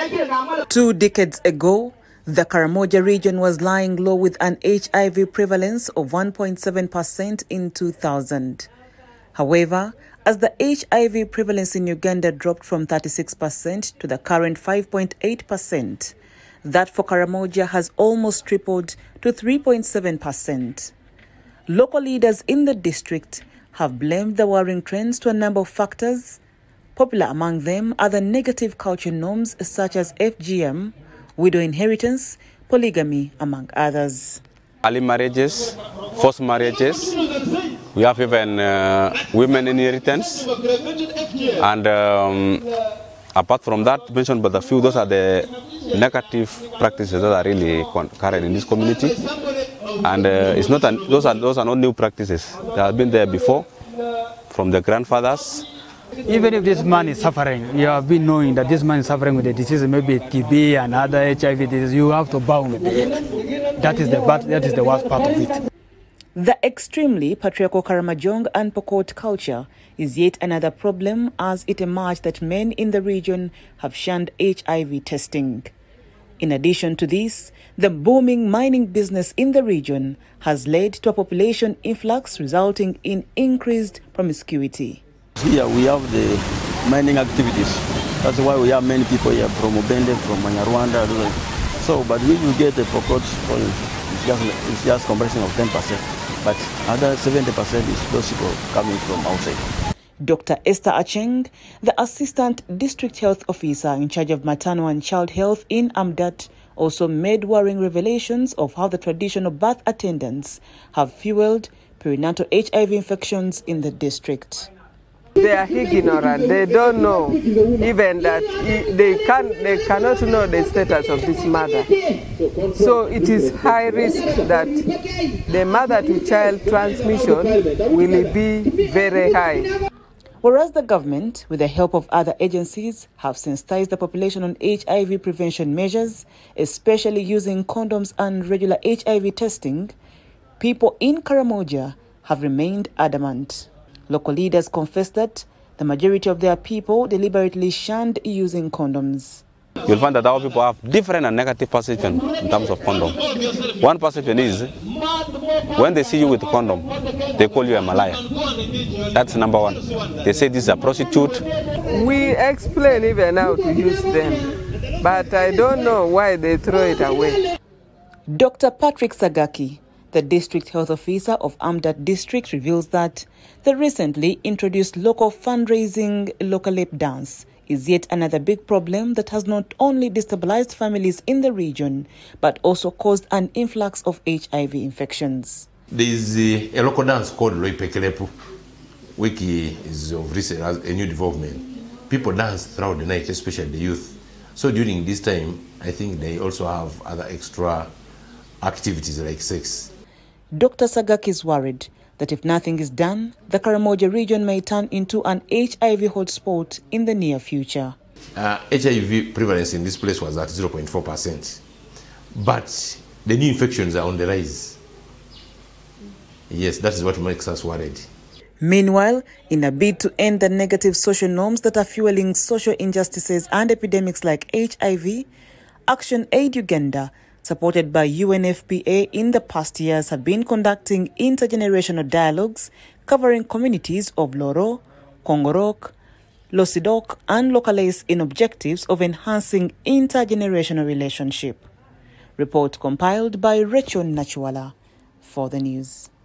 2 decades ago, the Karamoja region was lying low with an HIV prevalence of 1.7% in 2000. However, as the HIV prevalence in Uganda dropped from 36% to the current 5.8%, that for Karamoja has almost tripled to 3.7%. Local leaders in the district have blamed the worrying trends to a number of factors. Popular among them are the negative culture norms such as FGM, widow inheritance, polygamy, among others. Early marriages, forced marriages, we have even women inheritance, and apart from that, mentioned but a few, those are the negative practices that are really current in this community, and those are not new practices. They have been there before, from the grandfathers. Even if this man is suffering, you have been knowing that this man is suffering with a disease, maybe TB and other HIV diseases, you have to bow with it. That is the worst part of it. The extremely patriarchal Karamojong and Pokot culture is yet another problem, as it emerged that men in the region have shunned HIV testing. In addition to this, the booming mining business in the region has led to a population influx resulting in increased promiscuity. Here we have the mining activities. That's why we have many people here from Ubende, from Manyarwanda. So, but we will get the Pokot, it's just comparison of 10%. But other 70% is those people coming from outside. Dr. Esther Acheng, the Assistant District Health Officer in charge of maternal and child health in Amdat, also made worrying revelations of how the traditional birth attendants have fueled perinatal HIV infections in the district. They are ignorant. They don't know even that they cannot know the status of this mother. So it is high risk that the mother-to-child transmission will be very high. Whereas the government, with the help of other agencies, have sensitized the population on HIV prevention measures, especially using condoms and regular HIV testing, people in Karamoja have remained adamant. Local leaders confess that the majority of their people deliberately shunned using condoms. You'll find that our people have different and negative perception in terms of condom. One perception is, when they see you with a condom, they call you a malaya. That's number one. They say this is a prostitute. We explain even how to use them, but I don't know why they throw it away. Dr. Patrick Sagaki, the District Health Officer of Amdat District, reveals that the recently introduced local fundraising local lap dance is yet another big problem that has not only destabilized families in the region, but also caused an influx of HIV infections. There is a local dance called Loipekelepu, which is of recent a new development. People dance throughout the night, especially the youth. So during this time, I think they also have other extra activities like sex. Dr. Sagaki is worried that if nothing is done, the Karamoja region may turn into an HIV hotspot in the near future. HIV prevalence in this place was at 0.4%, but the new infections are on the rise. Yes, that is what makes us worried. Meanwhile, in a bid to end the negative social norms that are fueling social injustices and epidemics like HIV, Action Aid Uganda, supported by UNFPA in the past years, have been conducting intergenerational dialogues covering communities of Loro, Kongorok, Losidok and Localese in objectives of enhancing intergenerational relationship. Report compiled by Rachel Nachuala for the news.